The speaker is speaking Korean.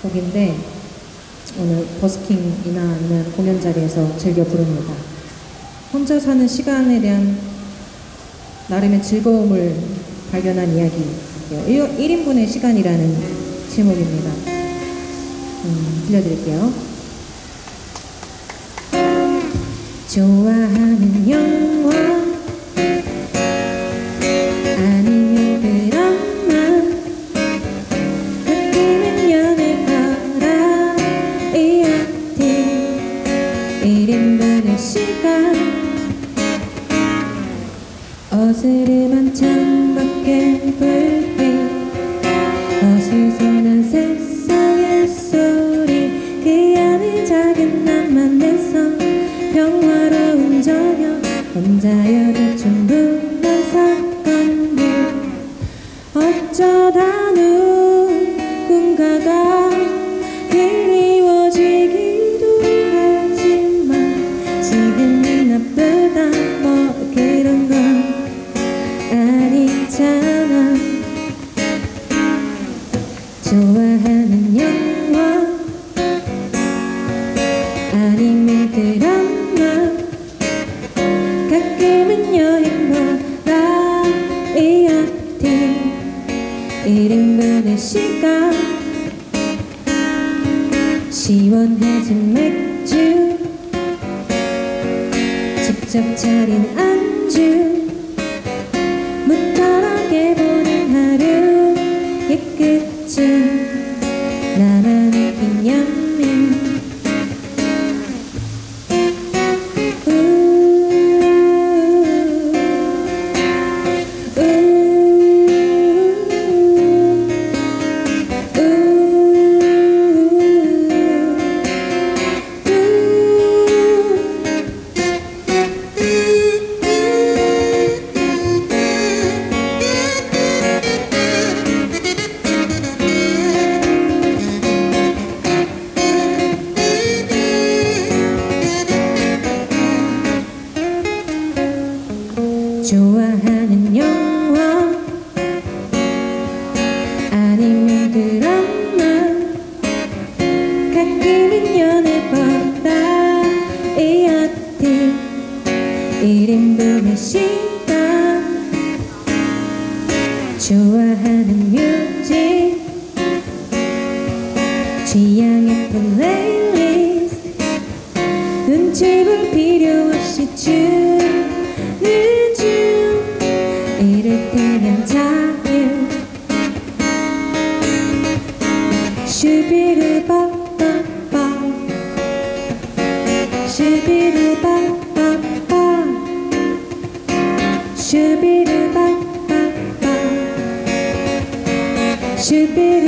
곡인데 오늘 버스킹이나 아니면 공연 자리에서 즐겨 부릅니다. 혼자 사는 시간에 대한 나름의 즐거움을 발견한 이야기예요. 1인분의 시간이라는 제목입니다. 들려드릴게요. 좋아하는 영화 아니면 드라마 가끔은 연애 바라이어티 1인분의 시간 어스름한 창밖에 불빛 어수선한 세상의 소리 그 안에 작은 나만의 섬 평화로운 저녁 혼자여도 충분한 사건들 어쩌다 누군가가 그리워지기도 하지만 지금이 나쁘다 뭐 그런 건 아니잖아. 좋아하는 영화 아니면 드라마 가끔은 여행 바라이어티 1인분의 시간 시원해진 맥주 직접 차린 안주 무탈하게 보낸 하루의 끝은 나만의 기념일 좋아하는 영화 아니면 드라마 가끔은 연애 바라이어티 1인분의 시간 좋아하는 뮤직 취향의 플레이리스트 눈치 볼 필요 없이 이럴 때면 자유 슈비르바바바 슈비르바바바 슈비르바바바 슈비르